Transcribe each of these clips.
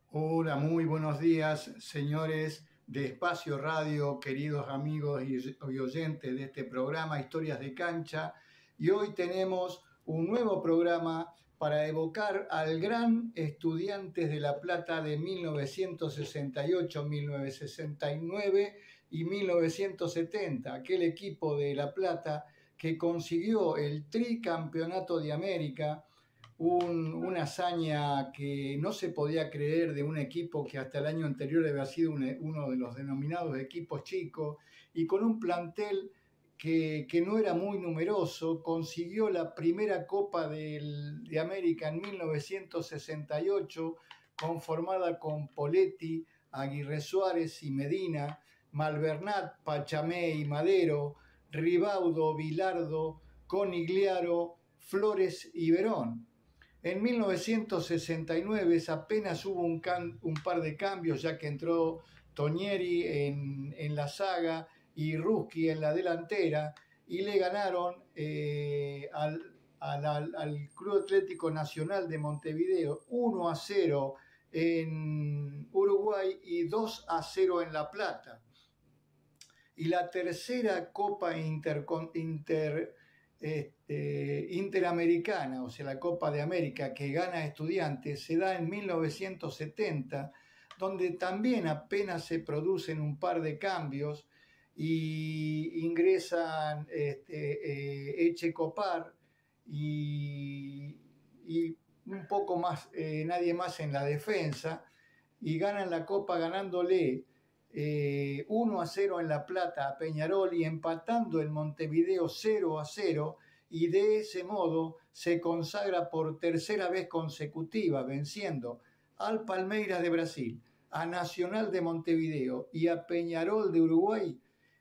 Hola, muy buenos días, señores de Espacio Radio, queridos amigos y oyentes de este programa Historias de Cancha. Y hoy tenemos un nuevo programa para evocar al gran Estudiantes de La Plata de 1968, 1969 y 1970, aquel equipo de La Plata que consiguió el tricampeonato de América, una hazaña que no se podía creer de un equipo que hasta el año anterior había sido uno de los denominados equipos chicos, y con un plantel que no era muy numeroso, consiguió la primera Copa de América en 1968, conformada con Poletti, Aguirre Suárez y Medina, Malvernat, Pachamé y Madero, Ribaudo, Bilardo, Conigliaro, Flores y Verón. En 1969 apenas hubo un par de cambios, ya que entró Tonieri en la saga y Ruski en la delantera, y le ganaron al Club Atlético Nacional de Montevideo 1-0 en Uruguay y 2-0 en La Plata. Y la tercera Copa Interamericana, o sea, la Copa de América que gana Estudiantes, se da en 1970, donde también apenas se producen un par de cambios y ingresan Echecopar y un poco más, nadie más en la defensa, y ganan la Copa ganándole 1-0 en La Plata a Peñarol y empatando el Montevideo 0-0, y de ese modo se consagra por tercera vez consecutiva, venciendo al Palmeiras de Brasil, a Nacional de Montevideo y a Peñarol de Uruguay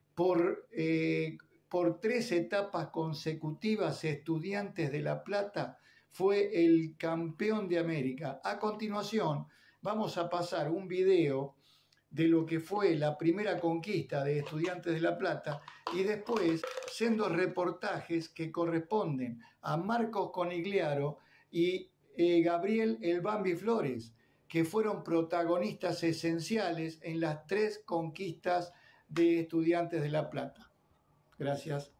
por 3 etapas consecutivas. Estudiantes de La Plata fue el campeón de América. A continuación vamos a pasar un video de lo que fue la primera conquista de Estudiantes de La Plata, y después siendo reportajes que corresponden a Marcos Conigliaro y Gabriel El Bambi Flores, que fueron protagonistas esenciales en las 3 conquistas de Estudiantes de La Plata. Gracias.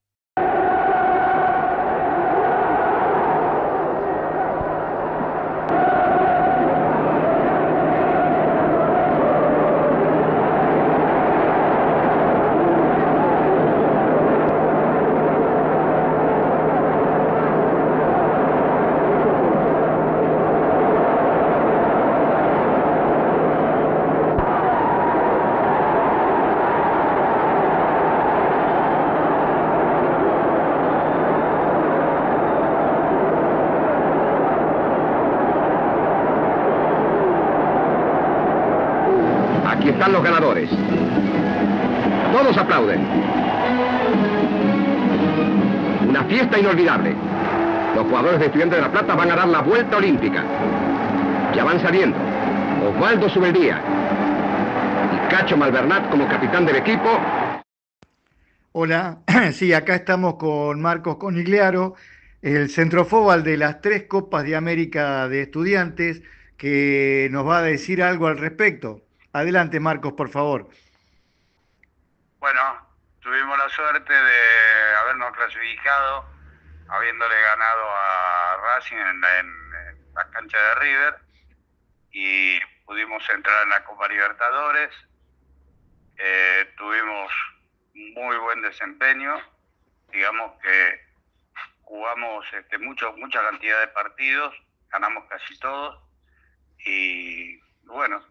Aquí están los ganadores. Todos aplauden. Una fiesta inolvidable. Los jugadores de Estudiantes de La Plata van a dar la vuelta olímpica. Ya van saliendo Osvaldo Subeldía y Cacho Malvernat como capitán del equipo. Hola, sí, acá estamos con Marcos Conigliaro, el centrofóbal de las 3 Copas de América de Estudiantes, que nos va a decir algo al respecto. Adelante, Marcos, por favor. Bueno, tuvimos la suerte de habernos clasificado, habiéndole ganado a Racing en la cancha de River, y pudimos entrar en la Copa Libertadores. Tuvimos muy buen desempeño, digamos que jugamos mucha cantidad de partidos, ganamos casi todos, y bueno,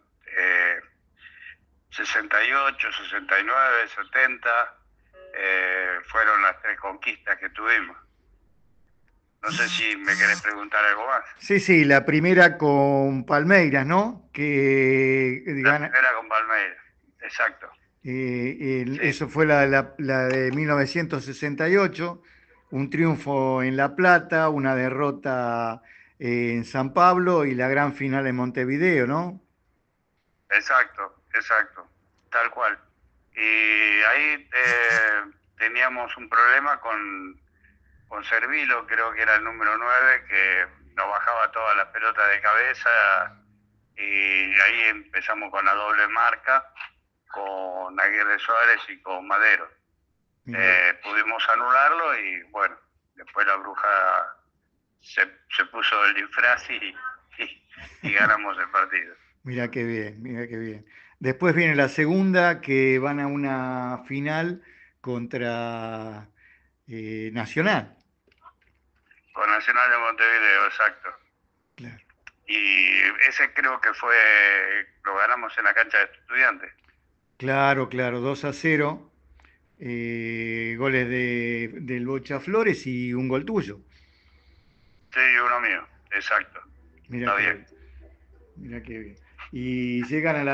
68, 69, 70 fueron las 3 conquistas que tuvimos. No sé si me querés preguntar algo más. Sí, la primera con Palmeiras, ¿no? La primera con Palmeiras, exacto. Sí. Eso fue la de 1968, un triunfo en La Plata, una derrota en San Pablo y la gran final en Montevideo, ¿no? Exacto, tal cual. Y ahí teníamos un problema con Servilo, creo que era el número 9, que nos bajaba toda la pelota de cabeza y ahí empezamos con la doble marca, con Aguirre Suárez y con Madero. Pudimos anularlo y bueno, después la Bruja se puso el disfraz y ganamos el partido. Mira qué bien, mira qué bien. Después viene la segunda, que van a una final contra Nacional. Con Nacional de Montevideo, exacto. Claro. Y ese creo que lo ganamos en la cancha de Estudiantes. Claro, claro, 2-0. Goles del Bocha Flores y un gol tuyo. Sí, uno mío, exacto. Mira Está qué bien. bien. Mira qué bien. Y llegan a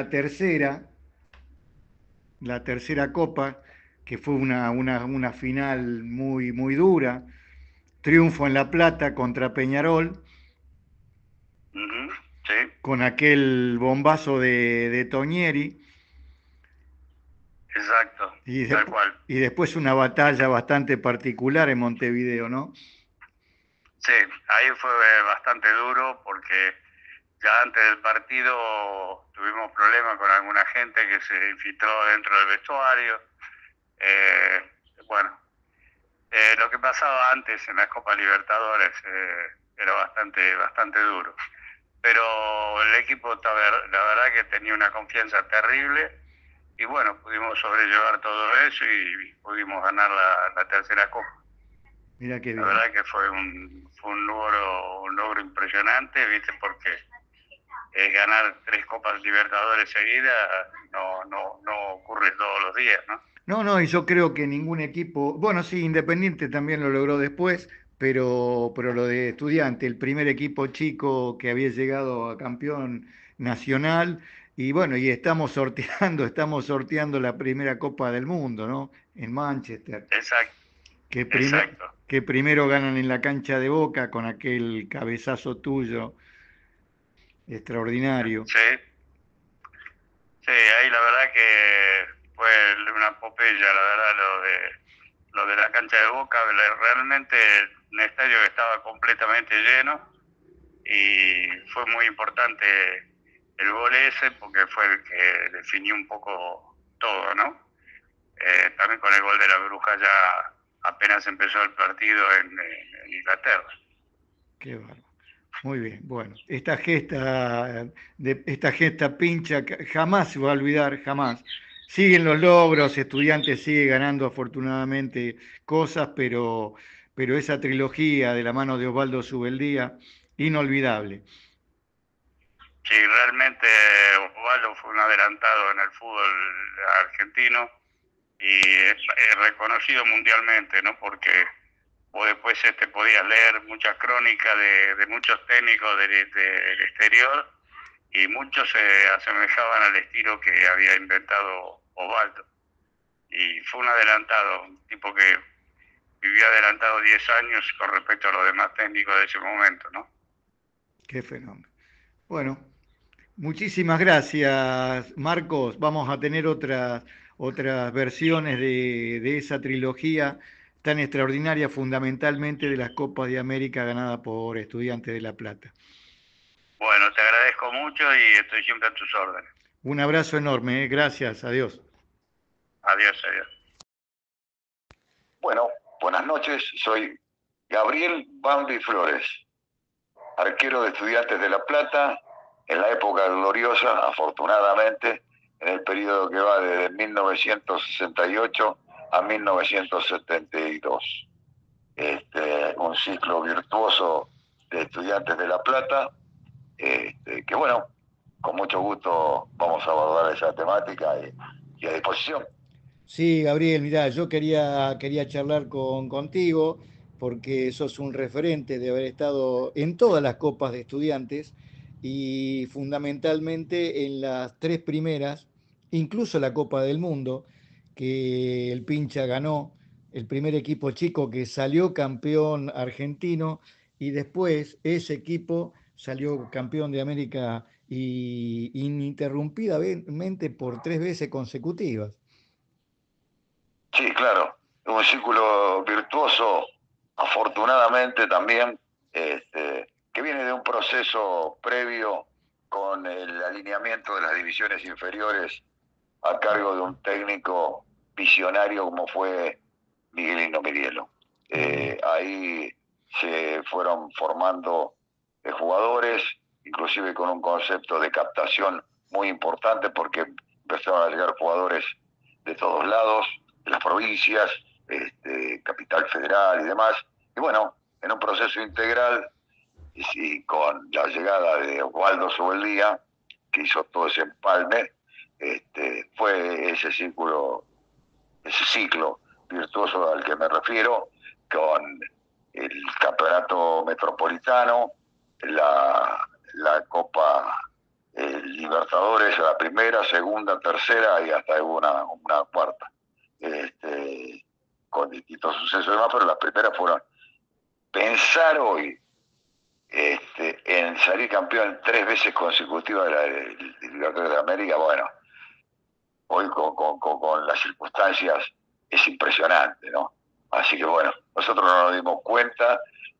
la tercera copa, que fue una final muy, muy dura. Triunfo en La Plata contra Peñarol, Ujú, sí, con aquel bombazo de Toñeri. exacto, Y, tal cual. y después una batalla bastante particular en Montevideo, ¿no? Sí, ahí fue bastante duro porque ya antes del partido tuvimos problemas con alguna gente que se infiltró dentro del vestuario. Eh, bueno, lo que pasaba antes en la Copa Libertadores era bastante duro. Pero el equipo, la verdad que tenía una confianza terrible y bueno, pudimos sobrellevar todo eso y pudimos ganar la tercera Copa. Mira qué La bien. verdad que fue un logro impresionante, ¿viste? Porque ganar 3 Copas Libertadores seguidas no ocurre todos los días, ¿no? No, no, y yo creo que ningún equipo, bueno, sí, Independiente también lo logró después, pero lo de Estudiante, el primer equipo chico que había llegado a campeón nacional, y bueno, y estamos sorteando la primera Copa del Mundo, ¿no? En Manchester, Exacto, que, exacto. que primero ganan en la cancha de Boca con aquel cabezazo tuyo extraordinario. Sí, sí, ahí la verdad que fue una epopeya, la verdad, lo de la cancha de Boca, realmente un estadio que estaba completamente lleno y fue muy importante el gol ese porque fue el que definió un poco todo, ¿no? También con el gol de la Bruja ya apenas empezó el partido en Inglaterra. Qué bárbaro. Muy bien, bueno, esta gesta pincha jamás se va a olvidar, jamás. Siguen los logros, Estudiantes sigue ganando afortunadamente cosas, pero esa trilogía de la mano de Osvaldo Subeldía, inolvidable. Sí, realmente Osvaldo fue un adelantado en el fútbol argentino y es reconocido mundialmente, ¿no? Porque vos después podías leer muchas crónicas de muchos técnicos del exterior y muchos se asemejaban al estilo que había inventado Osvaldo. Y fue un adelantado, un tipo que vivió adelantado 10 años con respecto a los demás técnicos de ese momento, ¿no? Qué fenómeno. Bueno, muchísimas gracias, Marcos. Vamos a tener otras versiones de esa trilogía tan extraordinaria, fundamentalmente de las Copas de América ganadas por Estudiantes de La Plata. Bueno, te agradezco mucho y estoy siempre a tus órdenes. Un abrazo enorme, ¿eh? Gracias, adiós. Adiós, adiós. Bueno, buenas noches, soy Gabriel Bambi Flores, arquero de Estudiantes de La Plata, en la época gloriosa, afortunadamente, en el periodo que va desde 1968 a 1972. Un ciclo virtuoso de Estudiantes de La Plata, que bueno, con mucho gusto vamos a abordar esa temática y a disposición. Sí, Gabriel, mirá, yo quería charlar contigo porque sos un referente de haber estado en todas las copas de estudiantes y fundamentalmente en las tres primeras, incluso la Copa del Mundo, que el Pincha ganó, el primer equipo chico que salió campeón argentino y después ese equipo salió campeón de América y ininterrumpidamente por 3 veces consecutivas. Sí, claro, un círculo virtuoso, afortunadamente también, que viene de un proceso previo con el alineamiento de las divisiones inferiores a cargo de un técnico visionario como fue Miguelino Mirielo. Ahí se fueron formando jugadores, inclusive con un concepto de captación muy importante, porque empezaron a llegar jugadores de todos lados, de las provincias, Capital Federal y demás. Y bueno, en un proceso integral, y con la llegada de Osvaldo Subeldía, que hizo todo ese empalme, fue ese ciclo virtuoso al que me refiero, con el campeonato metropolitano, la Copa Libertadores, la primera, segunda, tercera y hasta una cuarta, con distintos sucesos y demás, pero las primeras fueron pensar hoy en salir campeón 3 veces consecutivas de Libertadores de América. Bueno, hoy con las circunstancias es impresionante, ¿no? Así que bueno, nosotros no nos dimos cuenta,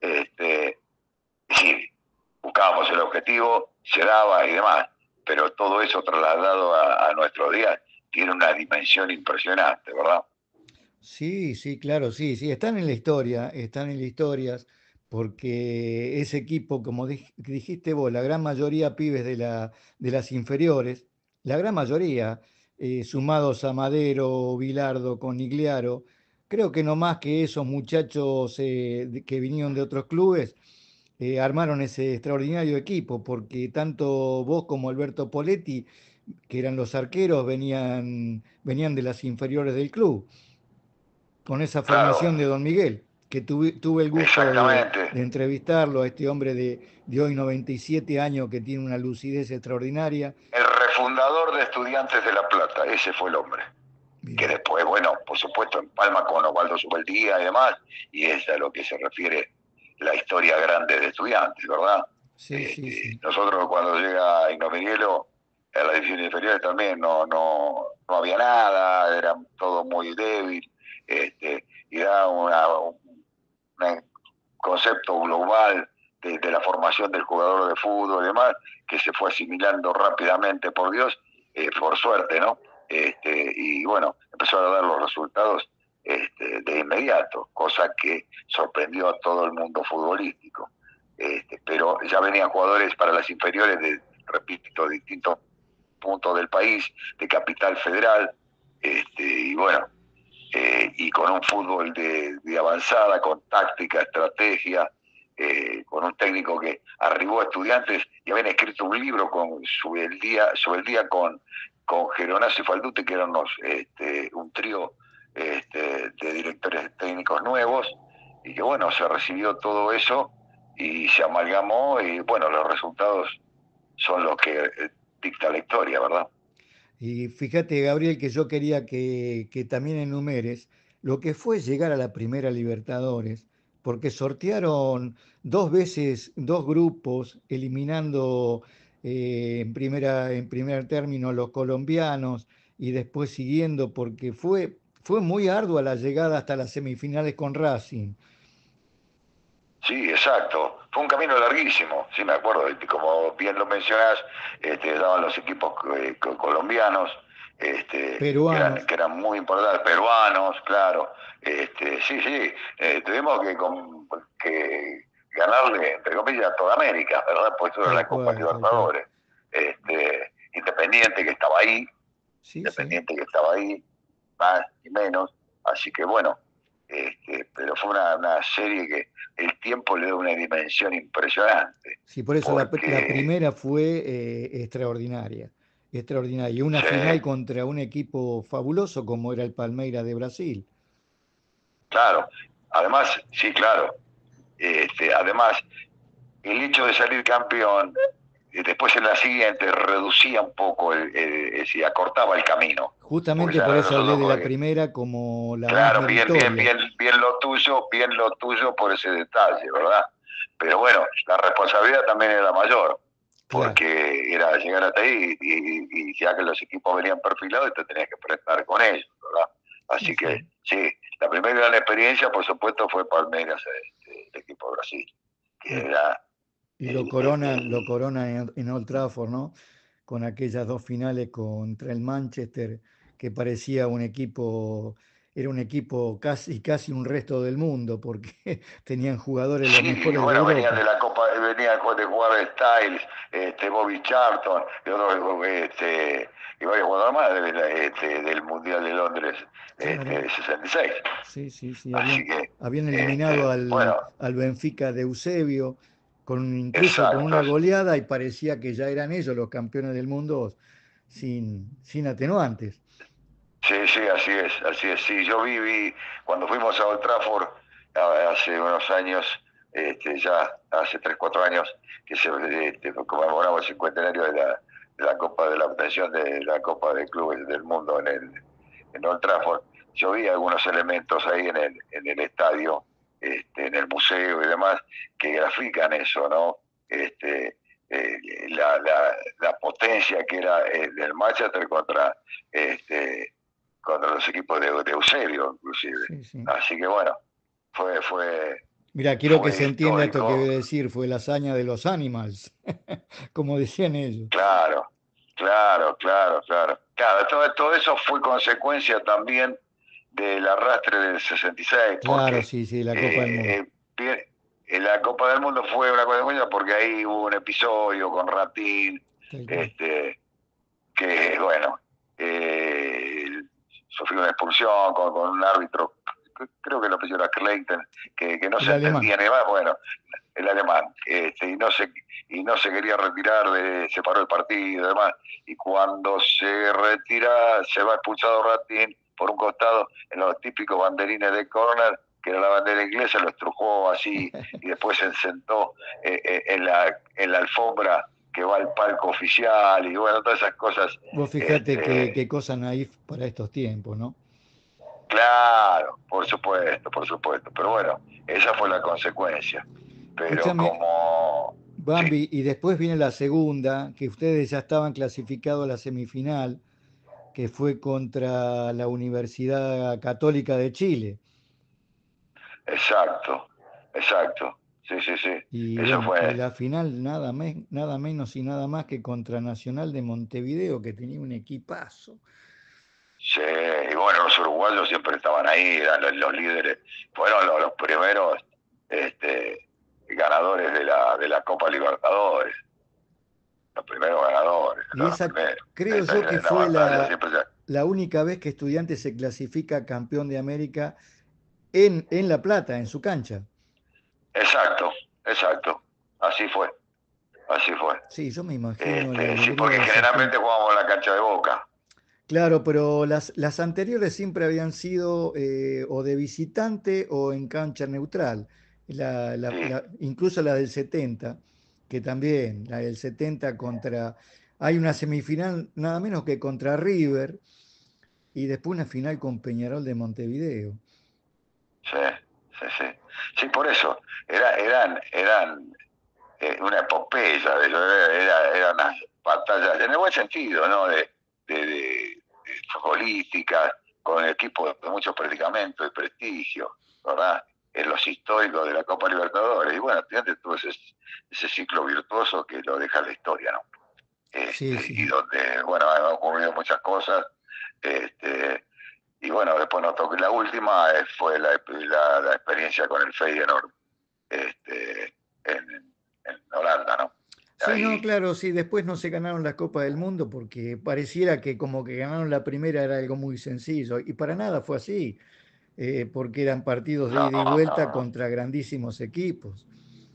sí, buscábamos el objetivo, se daba y demás, pero todo eso trasladado a nuestros días tiene una dimensión impresionante, ¿verdad? Sí, sí, claro, sí, sí, están en la historia, están en las historias, porque ese equipo, como dijiste vos, la gran mayoría pibes de las inferiores, la gran mayoría, sumados a Madero, Bilardo, Conigliaro, creo que no más que esos muchachos que vinieron de otros clubes, armaron ese extraordinario equipo, porque tanto vos como Alberto Poletti, que eran los arqueros, venían de las inferiores del club con esa Claro, formación de Don Miguel, que tuve el gusto exactamente. de entrevistarlo a este hombre de hoy 97 años que tiene una lucidez extraordinaria. El refundador de Estudiantes de La Plata, ese fue el hombre. Bien. Que después, bueno, por supuesto, empalma con Osvaldo Subeldía y demás, y es a lo que se refiere la historia grande de Estudiantes, ¿verdad? Sí, sí, sí. Nosotros cuando llega Igno Miguelo, a la división inferior también no había nada, era todo muy débil, y da un concepto global de la formación del jugador de fútbol y demás, que se fue asimilando rápidamente, por Dios, por suerte, ¿no? Y bueno, empezó a dar los resultados de inmediato, cosa que sorprendió a todo el mundo futbolístico. Pero ya venían jugadores para las inferiores de, repito, distintos puntos del país, de Capital Federal, y bueno, y con un fútbol de avanzada, con táctica, estrategia, con un técnico que arribó a Estudiantes y habían escrito un libro con Subeldía con Geronazo y Faldute, que eran un trío de directores técnicos nuevos, y que bueno, se recibió todo eso y se amalgamó, y bueno, los resultados son los que dicta la historia, ¿verdad? Y fíjate, Gabriel, que yo quería que también enumeres lo que fue llegar a la primera Libertadores, porque sortearon 2 veces, 2 grupos, eliminando en primer término los colombianos y después siguiendo, porque fue muy ardua la llegada hasta las semifinales con Racing. Sí, exacto. Fue un camino larguísimo, sí me acuerdo. Como bien lo mencionás, daban los equipos colombianos, Peruanos. que eran muy importantes, peruanos, claro. Sí, sí, tuvimos que ganarle, entre comillas, a toda América, ¿verdad? Pues eso era Tal la Copa cual, tal cual. Libertadores. Independiente que estaba ahí, Sí, sí. más y menos. Así que bueno, pero fue una serie que el tiempo le da una dimensión impresionante, Sí, por eso la porque, primera fue extraordinaria, extraordinaria. Y una sí, final contra un equipo fabuloso como era el Palmeiras de Brasil. claro, además, sí, claro, además, el hecho de salir campeón, después en la siguiente reducía un poco, acortaba el camino, porque Justamente por ya eso hablé nosotros, de la primera como la más claro, meritoria. bien lo tuyo por ese detalle, ¿verdad? Pero bueno, la responsabilidad también era mayor, Claro, porque era llegar hasta ahí y ya que los equipos venían perfilados, te tenías que prestar con ellos, ¿verdad? sí, Así que sí. sí, la primera gran experiencia, por supuesto, fue Palmeiras, el equipo de Brasil, que Y era Y lo corona en Old Trafford, ¿no? Con aquellas dos finales contra el Manchester, que parecía un equipo, era un equipo casi un resto del mundo, porque tenían jugadores los Sí, mejores de bueno, venían Europa. de la Copa, venían de jugar Styles, Bobby Charlton, y varios jugadores más del Mundial de Londres Claro, de 66. sí, sí, sí, Así que, habían eliminado bueno, al Benfica de Eusebio, incluso con una exacto. goleada, y parecía que ya eran ellos los campeones del mundo sin atenuantes. Sí, sí, así es, así es. Sí, yo cuando fuimos a Old Trafford hace unos años, ya hace 3 4 años, que conmemoramos el cincuentenario de la Copa de la obtención de la Copa de Clubes del Mundo en Old Trafford. Yo vi algunos elementos ahí en el estadio, en el museo y demás, que grafican eso, ¿no? Este, eh, la potencia que era el Manchester contra los equipos de Eusebio, inclusive. Sí, sí. Así que bueno, fue, Mira, quiero que fue se entienda esto que voy histórico. a decir, fue la hazaña de los Animals, como decían ellos. Claro, claro, claro, claro. Claro, todo eso fue consecuencia también del arrastre del 66, Claro, porque sí, sí, la Copa del Mundo. eh, la Copa del Mundo fue una consecuencia porque ahí hubo un episodio con Ratín, Tal cual. que bueno, sufrió una expulsión con un árbitro, creo que lo pidió era Clayton, que no El se alemán. entendía ni más, bueno, el alemán, y no se quería retirar, se paró el partido y demás, y cuando se retira, se va expulsado Ratín por un costado en los típicos banderines de córner, que era la bandera inglesa, lo estrujó así, y después se sentó en la alfombra que va al palco oficial, y bueno, todas esas cosas. Vos fijate Este, qué cosa naif para estos tiempos, ¿no? claro, por supuesto, por supuesto, pero bueno, esa fue la consecuencia. Pero Escúchame, como, sí, Bambi, y después viene la segunda, que ustedes ya estaban clasificados a la semifinal, que fue contra la Universidad Católica de Chile. exacto, exacto, sí, sí, sí, Y eso bueno, y fue, la final nada menos y nada más que contra Nacional de Montevideo, que tenía un equipazo. sí, y bueno, los uruguayos siempre estaban ahí, eran los líderes, fueron los primeros ganadores de la Copa Libertadores, los primeros ganadores, Y los esa primeros. creo Esa yo que es la fue batalla, siempre la única vez que Estudiantes se clasifica campeón de América en La Plata, en su cancha. exacto, exacto, así fue, así fue. Sí, yo me imagino la Sí, alegría porque de esa generalmente gente. jugamos en la cancha de Boca. Claro, pero las anteriores siempre habían sido o de visitante o en cancha neutral. Sí, Incluso la del 70, que también, la del 70 contra... Hay una semifinal nada menos que contra River y después una final con Peñarol de Montevideo. sí, sí, sí. Sí, por eso. Eran una epopeya de ello, eran unas batallas, en el buen sentido, ¿no? De futbolísticas, con equipos de mucho predicamento y prestigio, ¿verdad? En los históricos de la Copa Libertadores. Y bueno, fíjate todo ese ciclo virtuoso que lo deja la historia, ¿no? Sí, Y sí. donde, bueno, han ocurrido muchas cosas. Este, y bueno, después nos tocó la última, fue la experiencia con el Feyenoord en Holanda, ¿no? Sí, no, Ahí, claro, sí, después no se ganaron la Copa del Mundo porque pareciera que como que ganaron la primera era algo muy sencillo y para nada fue así, porque eran partidos de no, ida y no, vuelta no. contra grandísimos equipos.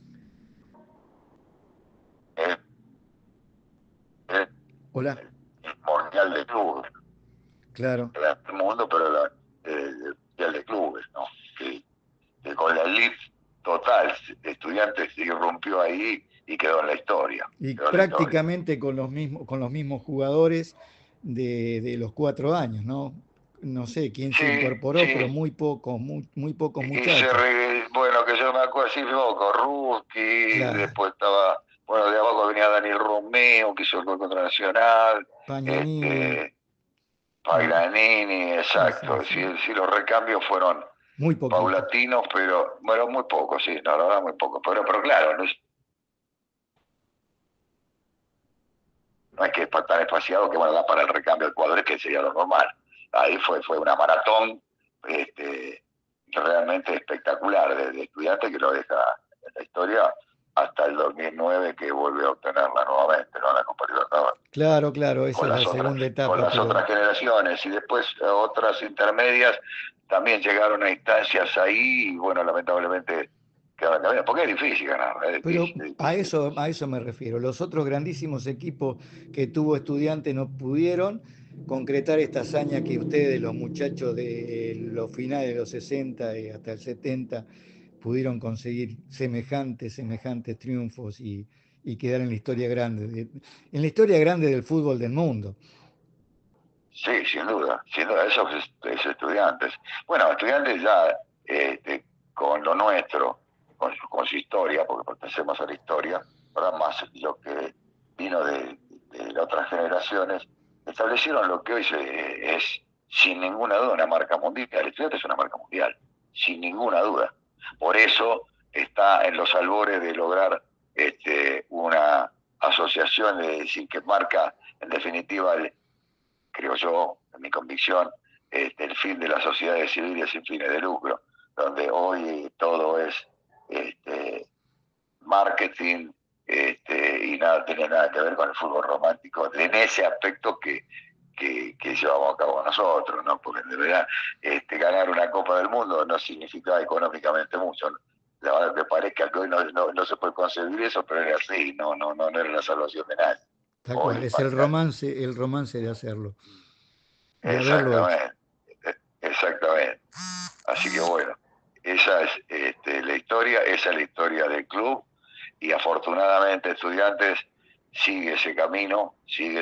Es, es Hola, el Mundial de Clubes, claro. el mundo, pero el Mundial de Clubes, ¿no? Que con la elite total, Estudiantes irrumpió ahí y quedó en la historia, Y quedó en la historia. prácticamente con los mismos jugadores de los 4 años, ¿no? No sé quién se Sí, incorporó, pero sí, muy pocos y muchachos. bueno, que yo me acuerdo así, con Ruski, Claro, después estaba, bueno, de abajo venía Daniel Romeo, que hizo el gol contra Nacional, Pañanini, este, eh, Paganini, sí, sí, exacto, sí, sí. sí, los recambios fueron Muy poquitos. paulatinos, pero, bueno, muy pocos, sí, no, la verdad muy pocos, pero claro, no no es que es tan espaciado que bueno, da para el recambio de jugadores, que sería lo normal. Ahí fue una maratón realmente espectacular de Estudiantes, que lo deja en la historia hasta el 2009, que vuelve a obtenerla nuevamente, ¿no? La Copa Libertadores. Claro, claro, esa es la segunda etapa. Con las otras generaciones, y después otras intermedias también llegaron a instancias ahí, y bueno, lamentablemente quedaron camino, porque es difícil ganar. Pero a eso me refiero. Los otros grandísimos equipos que tuvo Estudiantes no pudieron concretar esta hazaña que ustedes, los muchachos de los finales de los 60 y hasta el 70, pudieron conseguir semejantes triunfos y quedar en la historia grande, del fútbol del mundo. Sí, sin duda, eso es Estudiantes. Bueno, Estudiantes ya con lo nuestro, con su historia, porque pertenecemos a la historia, ahora más lo que vino de otras generaciones, establecieron lo que hoy es sin ninguna duda una marca mundial. Estudiantes es una marca mundial, sin ninguna duda. Por eso está en los albores de lograr una asociación, de decir, que marca en definitiva, creo yo, en mi convicción, el fin de las sociedades civiles sin fines de lucro, donde hoy todo es marketing y nada tiene nada que ver con el fútbol romántico en ese aspecto que llevamos a cabo nosotros, ¿no? Porque de verdad ganar una Copa del Mundo no significa económicamente mucho, ¿no? La verdad que parezca que hoy no se puede concebir eso, pero era así, no era la salvación de nadie. Tal cual, es el romance de hacerlo. De exactamente. Así que bueno, esa es la historia, esa es la historia del club, y afortunadamente Estudiantes sigue ese camino.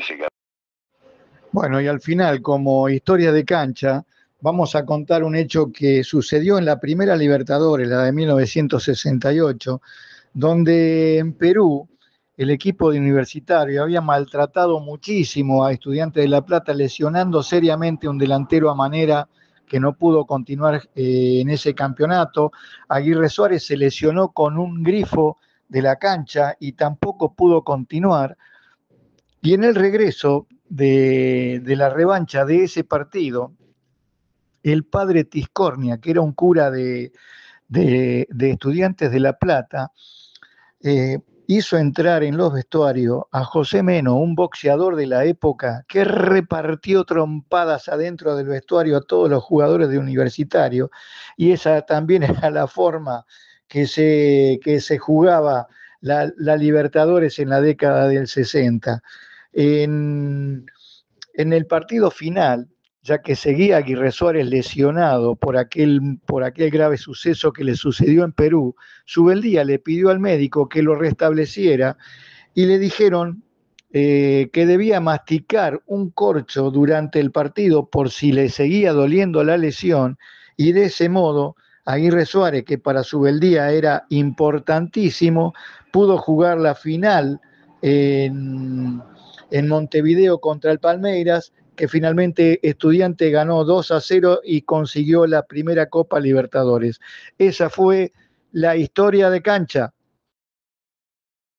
Bueno, y al final, como historia de cancha, vamos a contar un hecho que sucedió en la primera Libertadores, la de 1968, donde en Perú el equipo de Universitario había maltratado muchísimo a Estudiantes de La Plata, lesionando seriamente a un delantero a Manera, que no pudo continuar en ese campeonato. Aguirre Suárez se lesionó con un grifo de la cancha y tampoco pudo continuar. Y en el regreso de la revancha de ese partido, el padre Tiscornia, que era un cura de Estudiantes de La Plata, hizo entrar en los vestuarios a José Meno, un boxeador de la época, que repartió trompadas adentro del vestuario a todos los jugadores de Universitario, y esa también era la forma que se jugaba la Libertadores en la década del 60. En el partido final, ya que seguía Aguirre Suárez lesionado por aquel grave suceso que le sucedió en Perú, Subeldía le pidió al médico que lo restableciera y le dijeron que debía masticar un corcho durante el partido por si le seguía doliendo la lesión, y de ese modo Aguirre Suárez, que para Subeldía era importantísimo, pudo jugar la final en Montevideo contra el Palmeiras, que finalmente Estudiantes ganó 2-0 y consiguió la primera Copa Libertadores. Esa fue la historia de cancha.